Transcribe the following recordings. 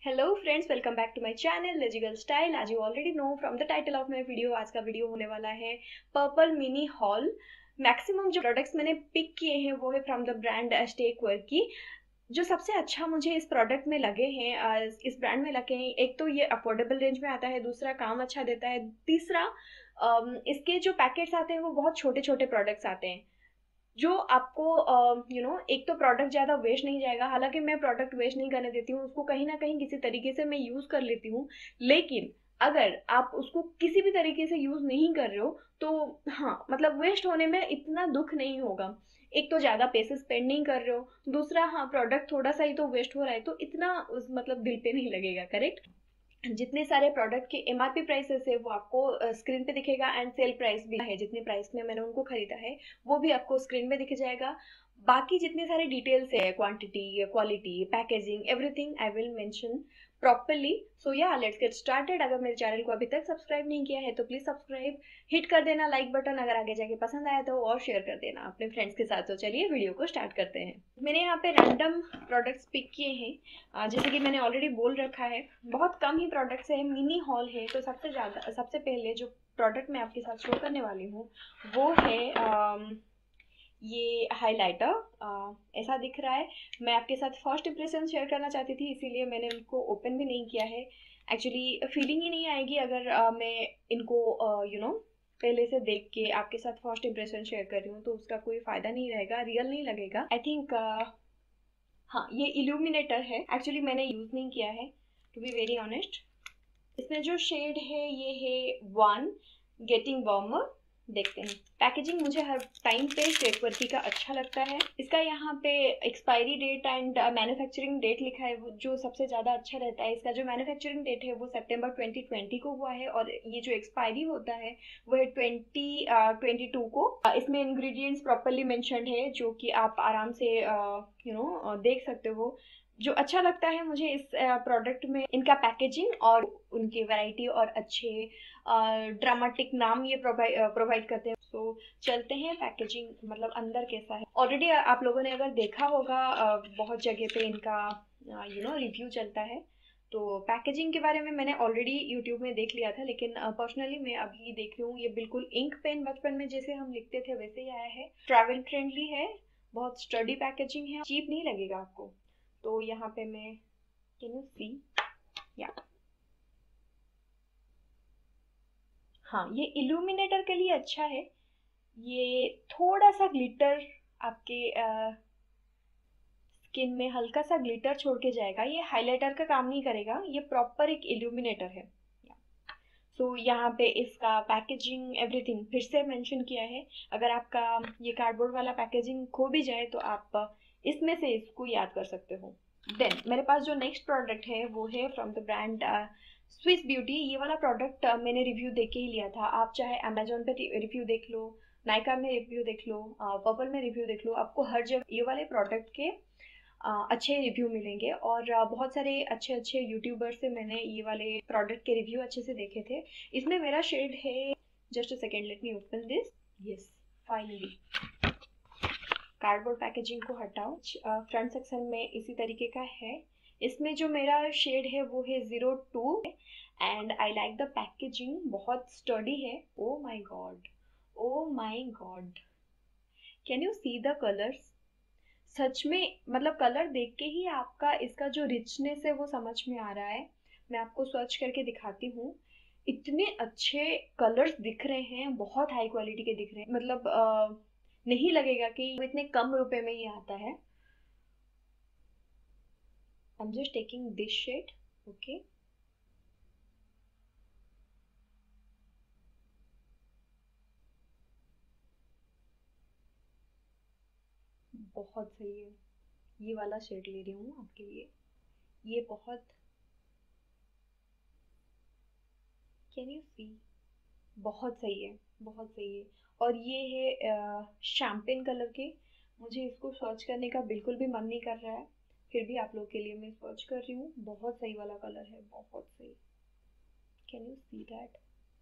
Hello friends, welcome back to my channel legical style. आज you already know from the title of my video, आज का video होने वाला है purple mini haul. Maximum जो products मैंने पिक किए हैं वो है from the brand stack work की। जो सबसे अच्छा मुझे इस प्रोडक्ट में लगे हैं, इस ब्रांड में लगे हैं, एक तो ये अफोर्डेबल रेंज में आता है, दूसरा काम अच्छा देता है, तीसरा इसके जो पैकेट्स आते हैं वो बहुत छोटे छोटे प्रोडक्ट्स आते हैं जो आपको एक तो प्रोडक्ट ज़्यादा वेस्ट नहीं जाएगा। हालांकि मैं प्रोडक्ट वेस्ट नहीं करने देती हूँ, उसको कहीं ना कहीं किसी तरीके से मैं यूज़ कर लेती हूँ। लेकिन अगर आप उसको किसी भी तरीके से यूज़ नहीं कर रहे हो तो हाँ, मतलब वेस्ट होने में इतना दुख नहीं होगा। एक तो ज़्यादा पैसे स्पेंड नहीं कर रहे हो, दूसरा हाँ, प्रोडक्ट थोड़ा सा ही तो वेस्ट हो रहा है तो इतना उस मतलब दिल पे नहीं लगेगा। करेक्ट। जितने सारे प्रोडक्ट के एमआरपी प्राइसेस है वो आपको स्क्रीन पे दिखेगा, एंड सेल प्राइस भी है, जितने प्राइस में मैंने उनको खरीदा है वो भी आपको स्क्रीन में दिख जाएगा। बाकी जितने सारे डिटेल्स है, quantity, quality, packaging, everything I will mention properly. So yeah let's get started. अगर मेरे चैनल को अभी तक सब्सक्राइब नहीं किया है तो प्लीज सब्सक्राइब, हिट कर देना लाइक बटन, अगर आगे जाके पसंद आया तो और शेयर कर देना अपने फ्रेंड्स के साथ। तो चलिए वीडियो को स्टार्ट करते हैं। मैंने यहाँ पे रैंडम प्रोडक्ट्स पिक किए हैं, जैसे कि मैंने ऑलरेडी बोल रखा है बहुत कम ही प्रोडक्ट्स है, मिनी हॉल है। तो सबसे पहले जो प्रोडक्ट मैं आपके साथ शो करने वाली हूँ वो है ये हाइलाइटर। ऐसा दिख रहा है। मैं आपके साथ फर्स्ट इंप्रेशन शेयर करना चाहती थी, इसीलिए मैंने इनको ओपन भी नहीं किया है। एक्चुअली फीलिंग ही नहीं आएगी अगर मैं इनको पहले से देख के आपके साथ फर्स्ट इंप्रेशन शेयर कर रही हूँ, तो उसका कोई फायदा नहीं रहेगा, रियल नहीं लगेगा आई थिंक। हाँ, ये इल्यूमिनेटर है। एक्चुअली मैंने यूज़ नहीं किया है, टू बी वेरी ऑनेस्ट। इसमें जो शेड है ये है वन गेटिंग वार्मर। देखते हैं। पैकेजिंग मुझे हर टाइम पे स्टेक वर्की का अच्छा लगता है। इसका यहाँ पे expiry date and manufacturing date लिखा है, जो सबसे ज़्यादा अच्छा रहता है। इसका जो मैन्युफैक्चरिंग डेट है वो सितंबर 2020 को हुआ है, और ये जो एक्सपायरी होता है वो है 2022 को। इसमें इंग्रेडिएंट्स प्रॉपरली मेंशन्ड है, जो कि आप आराम से देख सकते हो। जो अच्छा लगता है मुझे इस प्रोडक्ट में इनका पैकेजिंग और उनकी वैरायटी, और अच्छे ड्रामेटिक नाम ये प्रोवाइड करते हैं। तो चलते हैं पैकेजिंग मतलब अंदर कैसा है। ऑलरेडी आप लोगों ने अगर देखा होगा, बहुत जगह पे इनका रिव्यू चलता है। तो पैकेजिंग के बारे में मैंने ऑलरेडी यूट्यूब में देख लिया था, लेकिन पर्सनली मैं अभी देख रही हूँ। ये बिल्कुल इंक पेन बचपन में जैसे हम लिखते थे वैसे ही आया है। ट्रैवल फ्रेंडली है, बहुत स्टडी पैकेजिंग है, चीप नहीं लगेगा आपको। तो यहाँ पे मैं, कैन यू सी, या हाँ, ये इल्यूमिनेटर के लिए अच्छा है। ये थोड़ा सा ग्लिटर आपके स्किन में हल्का सा ग्लिटर छोड़ के जाएगा। ये हाइलाइटर का काम नहीं करेगा, ये प्रॉपर एक इल्यूमिनेटर है। सो यहाँ पे इसका पैकेजिंग एवरीथिंग फिर से मेंशन किया है। अगर आपका ये कार्डबोर्ड वाला पैकेजिंग खो भी जाए तो आप इसमें से इसको याद कर सकते हो। देन मेरे पास जो नेक्स्ट प्रोडक्ट है वो है from the brand Swiss beauty. ये वाला प्रोडक्ट मैंने रिव्यू देख के ही लिया था। आप चाहे अमेजोन पे रिव्यू देख लो, नाइका में रिव्यू देख लो, पर्पल में रिव्यू देख लो, आपको हर जगह ये वाले प्रोडक्ट के अच्छे रिव्यू मिलेंगे। और बहुत सारे अच्छे अच्छे यूट्यूबर से मैंने ये वाले प्रोडक्ट के रिव्यू अच्छे से देखे थे। इसमें मेरा शेड है, just a second, let me open this. Yes, finally. Cardboard packaging को हटाओ। फ्रंट सेक्शन में इसी तरीके का है। इसमें जो मेरा शेड है वो है 02, and I like the packaging, बहुत स्टडी है। Oh my God, oh my God, can you see the colours? सच में मतलब कलर देख के ही आपका इसका जो रिचनेस है वो समझ में आ रहा है। मैं आपको सर्च करके दिखाती हूँ। इतने अच्छे कलर्स दिख रहे हैं, बहुत हाई क्वालिटी के दिख रहे हैं। मतलब नहीं लगेगा कि वो इतने कम रुपए में ही आता है। I am just taking this shade. Okay, बहुत सही है। ये वाला शेड ले रही हूँ आपके लिए। ये बहुत, कैन यू सी, बहुत सही है, बहुत सही है। और ये है शैम्पेन कलर के। मुझे इसको सर्च करने का बिल्कुल भी मन नहीं कर रहा है, फिर भी आप लोग के लिए मैं सर्च कर रही हूँ। बहुत सही वाला कलर है, बहुत सही। Can you see that?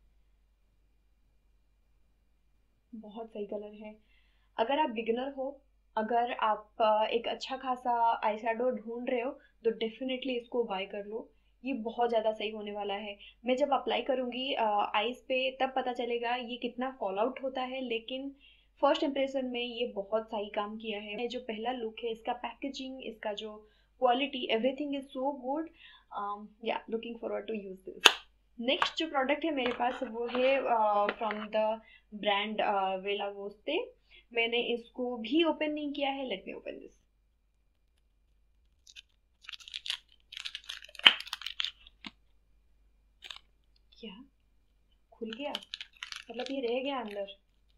बहुत सही कलर है। अगर आप बिगिनर हो, अगर आप एक अच्छा खासा आई शैडो ढूंढ रहे हो, तो डेफिनेटली इसको बाय कर लो। ये बहुत ज़्यादा सही होने वाला है। मैं जब अप्लाई करूँगी आईज पे तब पता चलेगा ये कितना फॉल आउट होता है, लेकिन फर्स्ट इम्प्रेशन में ये बहुत सही काम किया है। जो पहला लुक है, इसका पैकेजिंग, इसका जो quality, everything is so good. Yeah looking forward to use this. Next जो प्रोडक्ट है मेरे पास वो है फ्रॉम द ब्रांड वेला वोस्ते। मैंने इसको भी ओपन नहीं किया है। Let me open this. क्या खुल गया? मतलब ये रह गया अंदर।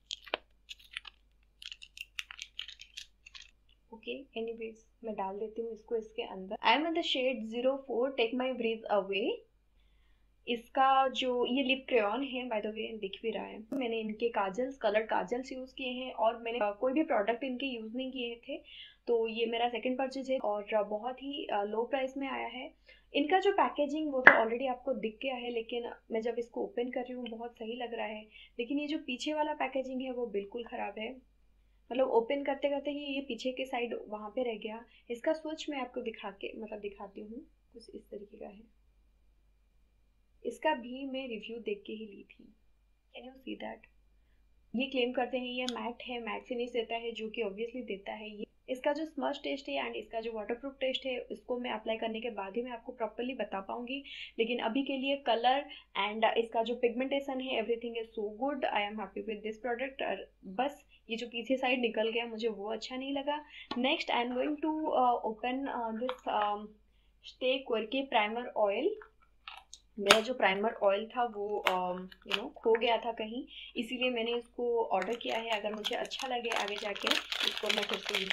ओके एनीवेज, मैं डाल देती हूँ इसको इसके अंदर। I am in the shade 04 take my breeze away. इसका जो ये लिप क्रेयॉन है, बाय द वे दिख भी रहा है। मैंने इनके काजल्स, कलर काजल्स यूज किए हैं और मैंने कोई भी प्रोडक्ट इनके यूज नहीं किए थे। तो ये मेरा सेकंड परचेज है और बहुत ही लो प्राइस में आया है। इनका जो पैकेजिंग वो तो ऑलरेडी आपको दिख गया है, लेकिन मैं जब इसको ओपन कर रही हूँ बहुत सही लग रहा है। लेकिन ये जो पीछे वाला पैकेजिंग है वो बिल्कुल खराब है। मतलब ओपन करते करते ही ये पीछे के साइड वहां पे रह गया। इसका स्विच मैं आपको दिखाती हूँ। कुछ इस तरीके का है। इसका भी मैं रिव्यू देख के ही ली थी। Can you see that? ये क्लेम करते हैं ये मैट है, मैट फिनिश देता है, जो कि ऑब्वियसली देता है। ये इसका जो स्मच टेस्ट है एंड इसका जो वाटरप्रूफ टेस्ट है, इसको मैं अप्लाई करने के बाद ही मैं आपको प्रॉपर्ली बता पाऊंगी। लेकिन अभी के लिए कलर एंड इसका जो पिगमेंटेशन है, everything is so good. I am happy with this product. बस ये जो पीछे साइड निकल गया, मुझे वो अच्छा नहीं लगा। Next I am going to open this Stay Quirky primer oil. मेरा जो प्राइमर ऑयल था वो खो गया था कहीं, इसीलिए मैंने इसको ऑर्डर किया है। अगर मुझे अच्छा लगे आगे जाके इसको मैं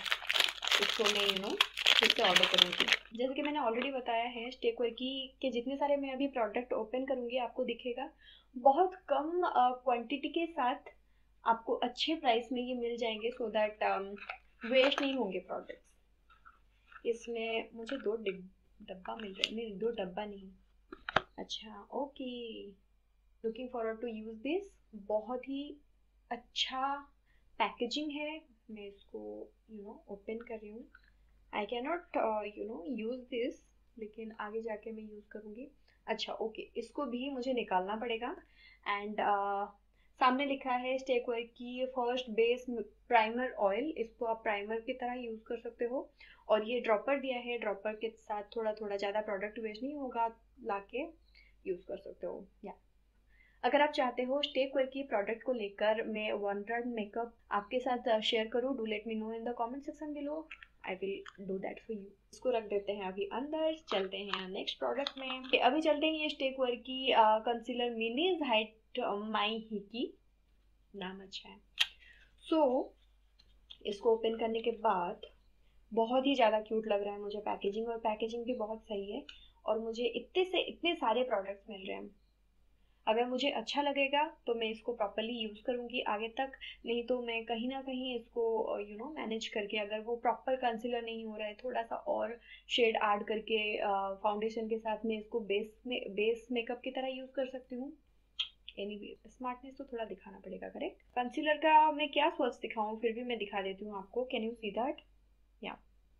फिर से ऑर्डर करूँगी। जैसे कि मैंने ऑलरेडी बताया है, स्टे क्वर्की के जितने सारे मैं अभी प्रोडक्ट ओपन करूँगी आपको दिखेगा बहुत कम क्वांटिटी के साथ आपको अच्छे प्राइस में ये मिल जाएंगे, सो दैट वेस्ट नहीं होंगे प्रोडक्ट्स। इसमें मुझे दो डब्बा मिल रहे हैं, नहीं दो डब्बा नहीं। अच्छा okay, looking forward to use this. बहुत ही अच्छा पैकेजिंग है। मैं इसको ओपन कर रही हूँ। I can not use this, लेकिन आगे जाके मैं यूज करूँगी। अच्छा ओके, इसको भी मुझे निकालना पड़ेगा। एंड सामने लिखा है Stay Quirky first base primer oil. इसको आप प्राइमर की तरह यूज कर सकते हो। और ये ड्रॉपर दिया है, ड्रॉपर के साथ थोड़ा थोड़ा ज़्यादा प्रोडक्ट वेस्ट नहीं होगा, लाके यूज कर सकते हो। या अगर आप चाहते हो स्टे क्वर्की प्रोडक्ट को लेकर मैं वन ब्रांड मेकअप आपके साथ शेयर करूँ, do let me know in the comment section below. I will do that for you. इसको रख देते हैं अभी अंदर। चलते हैं नेक्स्ट प्रोडक्ट में। अभी चलते हैं Stay Quirky concealer minis hide my hickey. नाम अच्छा है। सो इसको ओपन करने के बाद बहुत ही ज़्यादा क्यूट लग रहा है मुझे पैकेजिंग, और पैकेजिंग भी बहुत सही है। और मुझे इतने सारे प्रोडक्ट्स मिल रहे हैं। अगर मुझे अच्छा लगेगा तो मैं इसको प्रॉपरली यूज़ करूँगी आगे तक, नहीं तो मैं कहीं ना कहीं इसको मैनेज करके, अगर वो प्रॉपर कंसीलर नहीं हो रहा है, थोड़ा सा और शेड ऐड करके फाउंडेशन के साथ में इसको बेस मेकअप की तरह यूज़ कर सकती हूँ। एनीवे स्मार्टनेस तो थोड़ा दिखाना पड़ेगा, करेक्ट। कंसीलर का मैं क्या स्वच्छ दिखाऊँ, फिर भी मैं दिखा देती हूँ आपको। Can you see that? या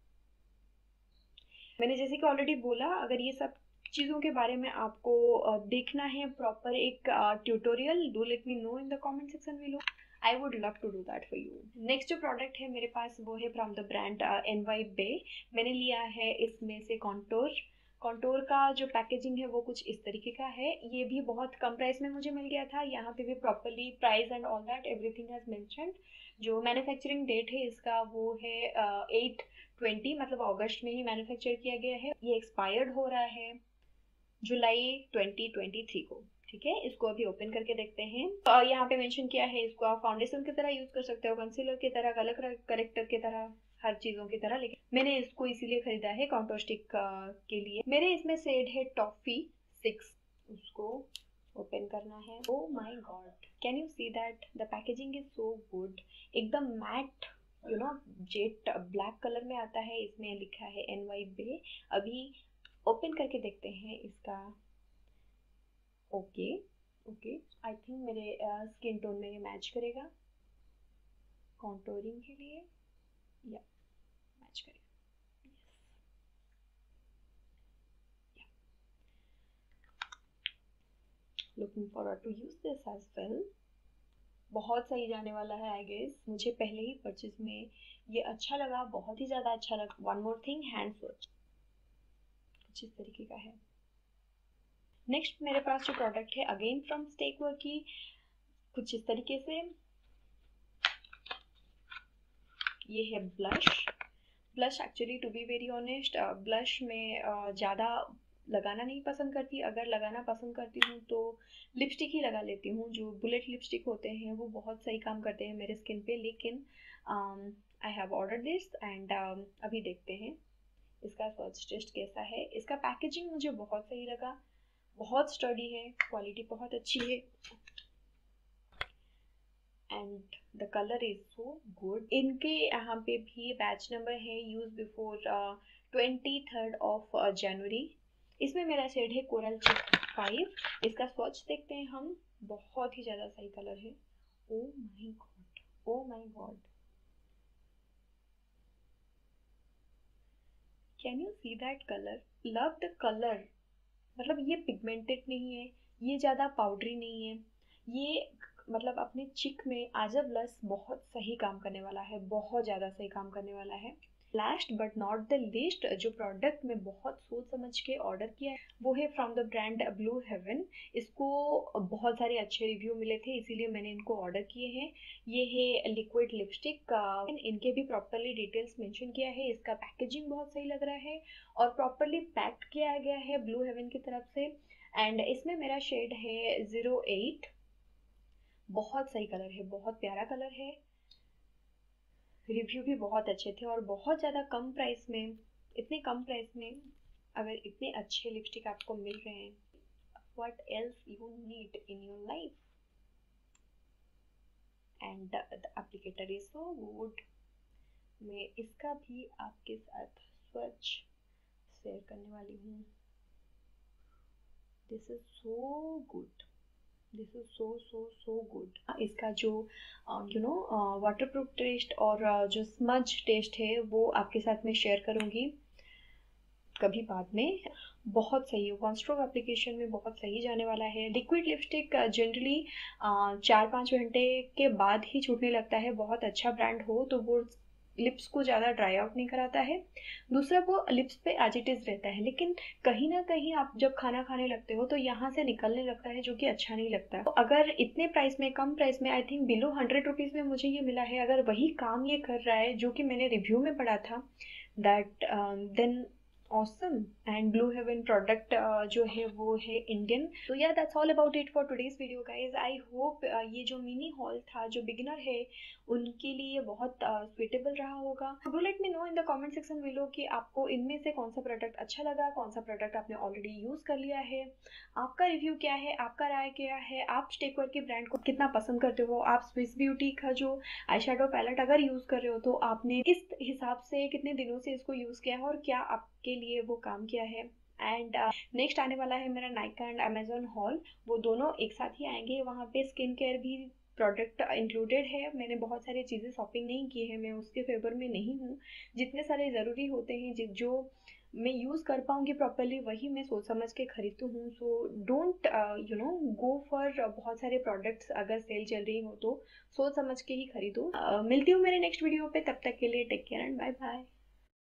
मैंने जैसे कि ऑलरेडी बोला, अगर ये सब चीज़ों के बारे में आपको देखना है प्रॉपर एक tutorial, do let me know in the comment section below. I would love to do that for you. Next जो प्रोडक्ट है मेरे पास वो है from the brand NY Bae. मैंने लिया है इसमें से कॉन्टोर। कॉन्टोर का जो पैकेजिंग है वो कुछ इस तरीके का है। ये भी बहुत कम प्राइस में मुझे मिल गया था। यहाँ पे भी properly price and all that everything has mentioned. जो मैन्युफैक्चरिंग डेट है इसका वो है 8/20, मतलब अगस्त में ही मैन्युफैक्चर किया गया है। ये एक्सपायर्ड हो रहा है जुलाई 2023 को। ठीक है, इसको अभी ओपन करके देखते हैं। तो यहाँ पे मेंशन किया है इसको आप फाउंडेशन की तरह यूज कर सकते हो, कंसीलर की तरह, कलर करेक्टर की तरह, हर चीजों की तरह। लेकिन मैंने इसको इसीलिए खरीदा है कॉन्टोर स्टिक के लिए। मेरे इसमें शेड है टॉफी 6। उसको ओपन करना है। Oh my God, can you see that? The packaging is so good. एकदम मैट जेट ब्लैक कलर में आता है। इसमें लिखा है NY बे। अभी ओपन करके देखते हैं इसका। ओके ओके, आई थिंक मेरे स्किन टोन में ये मैच करेगा कॉन्टोरिंग के लिए। या मैच करेगा। Looking forward to use this as well. बहुत सही जाने वाला है आई गेस। मुझे पहले ही परचेज में ये अच्छा लगा, बहुत ही ज़्यादा अच्छा लगा। One more thing, hand swatch कुछ इस तरीके का है। नेक्स्ट मेरे पास जो प्रोडक्ट है अगेन फ्रॉम स्टेकवर्क की, कुछ इस तरीके से। ये है blush. Blush actually to be very honest, blush में ज़्यादा लगाना नहीं पसंद करती। अगर लगाना पसंद करती हूँ तो लिपस्टिक ही लगा लेती हूँ। जो बुलेट लिपस्टिक होते हैं वो बहुत सही काम करते हैं मेरे स्किन पे। लेकिन I have order this and अभी देखते हैं इसका फर्स्ट टेस्ट कैसा है। इसका पैकेजिंग मुझे बहुत सही लगा, बहुत स्टडी है, क्वालिटी बहुत अच्छी है and the colour is so good. इनके यहाँ पे भी बैच नंबर है use before 23rd of January. इसमें मेरा शेड है कोरल चिक 5। इसका स्वच्छ देखते हैं हम, बहुत ही ज़्यादा सही कलर है। Oh my God, oh my God, can you see that colour? Love the colour. मतलब ये पिगमेंटेड नहीं है, ये ज़्यादा पाउडरी नहीं है, ये मतलब अपने चिक में एज अ ब्लश बहुत सही काम करने वाला है, बहुत ज़्यादा सही काम करने वाला है। Last but not the least, जो प्रोडक्ट मैं बहुत सोच समझ के ऑर्डर किया है वो है from the brand Blue Heaven. इसको बहुत सारे अच्छे रिव्यू मिले थे इसीलिए मैंने इनको ऑर्डर किए हैं। ये है लिक्विड लिपस्टिक। इनके भी प्रॉपरली डिटेल्स मेंशन किया है। इसका पैकेजिंग बहुत सही लग रहा है और प्रॉपरली पैक्ड किया गया है ब्लू हेवन की तरफ से। एंड इसमें मेरा शेड है 08। बहुत सही कलर है, बहुत प्यारा कलर है। रिव्यू भी बहुत अच्छे थे और बहुत ज़्यादा कम प्राइस में, इतने कम प्राइस में अगर इतने अच्छे लिपस्टिक आपको मिल रहे हैं, what else you need in your life. And the applicator is so good. मैं इसका भी आपके साथ स्वच्छ शेयर करने वाली हूँ। This is so good, this is so so so good. इसका जो वाटर प्रूफ टेस्ट और जो स्मज टेस्ट है वो आपके साथ में शेयर करूँगी कभी बाद में। बहुत सही है, कॉन्स्ट्रोक एप्लीकेशन में बहुत सही जाने वाला है। लिक्विड लिपस्टिक जनरली 4-5 घंटे के बाद ही छूटने लगता है। बहुत अच्छा ब्रांड हो तो वो लिप्स को ज़्यादा ड्राई आउट नहीं कराता है। दूसरा वो लिप्स पे एज इट इज़ रहता है, लेकिन कहीं ना कहीं आप जब खाना खाने लगते हो तो यहाँ से निकलने लगता है जो कि अच्छा नहीं लगता। तो अगर इतने प्राइस में, कम प्राइस में, आई थिंक बिलो 100 रुपीज़ में मुझे ये मिला है, अगर वही काम ये कर रहा है जो कि मैंने रिव्यू में पढ़ा था, that then awesome. And Blue Heaven product जो है वो है इंडियन। तो yeah that's all about it for today's video guys. I hope ये जो मिनी हॉल था जो बिगिनर है उनके लिए बहुत सुइटेबल रहा होगा। Do let me know in the comment section below कि आपको इनमें से कौन सा प्रोडक्ट अच्छा लगा, कौन सा प्रोडक्ट आपने ऑलरेडी यूज़ कर लिया है, आपका रिव्यू क्या है, आपका राय क्या है, आप स्टेकवर्क के ब्रांड को कितना पसंद करते हो, आप स्विस ब्यूटी का जो आई शेडो पैलेट अगर यूज़ कर रहे हो तो आपने किस हिसाब से कितने दिनों से इसको यूज़ किया है और क्या आपके लिए वो काम किया है। एंड नेक्स्ट आने वाला है मेरा नाइका एंड अमेजोन हॉल, वो दोनों एक साथ ही आएंगे। वहाँ पे स्किन केयर भी प्रोडक्ट इंक्लूडेड है। मैंने बहुत सारी चीज़ें शॉपिंग नहीं की है, मैं उसके फेवर में नहीं हूँ। जितने सारे ज़रूरी होते हैं जो मैं यूज़ कर पाऊँगी प्रॉपरली वही मैं सोच समझ के खरीदती हूँ। सो डोंट गो फॉर बहुत सारे प्रोडक्ट्स अगर सेल चल रही हो तो सोच समझ के ही खरीदो। मिलती हूँ मेरे नेक्स्ट वीडियो पे, तब तक के लिए take care and bye bye.